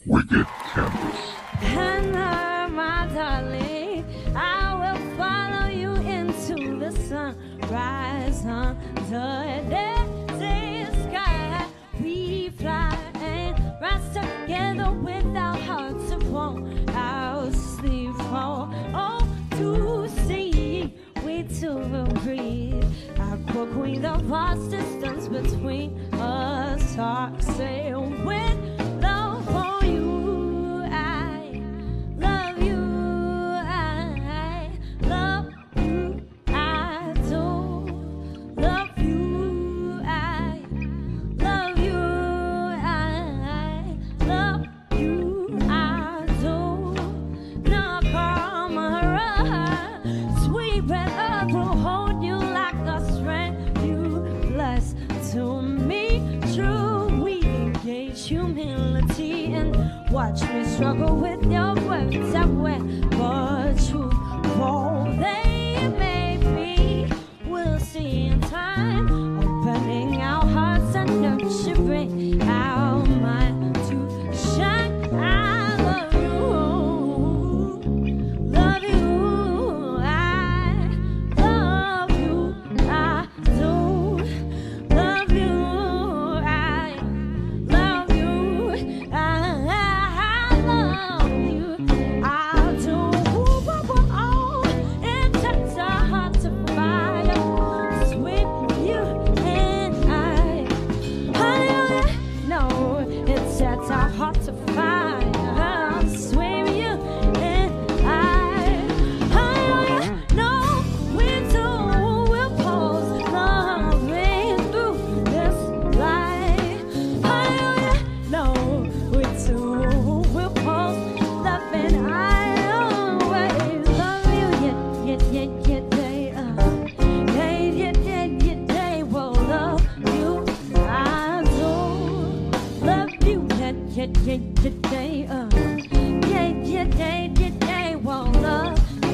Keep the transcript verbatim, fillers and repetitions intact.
Wicked Canvas. And uh, my darling, I will follow you into the sunrise under the day sky. We fly and rise together with our hearts upon our sleep for all to see. We two will breathe. Our core queen, the vast distance between us. Talk, say with love for you. I love you. I love you. I do love you. I love you. I love you. I do. Now come around. Sweet breath will hold you like a strength you bless to me. True, we engage humility and watch me struggle with your words. I went but true, for they may be. We'll see in time, opening our hearts and nurturing our mind to shine. I love you, love you. I love you. I do love you. I love you. I, I love you. I do. Oh, it sets our hearts afire. Sweet you and I. Hallelujah. No, it sets our hearts afire. Sweet you and I. Hallelujah. No, we two will pause, loving through this life. Hallelujah. No, we two will pause, loving. I always love you. Yeah, yeah, yeah, yeah, they, uh, yeah, yeah, yeah, yeah, they will love you. I do love you. Yeah, yeah, yeah, yeah, they, uh, yeah, yeah, yeah, yeah, they will love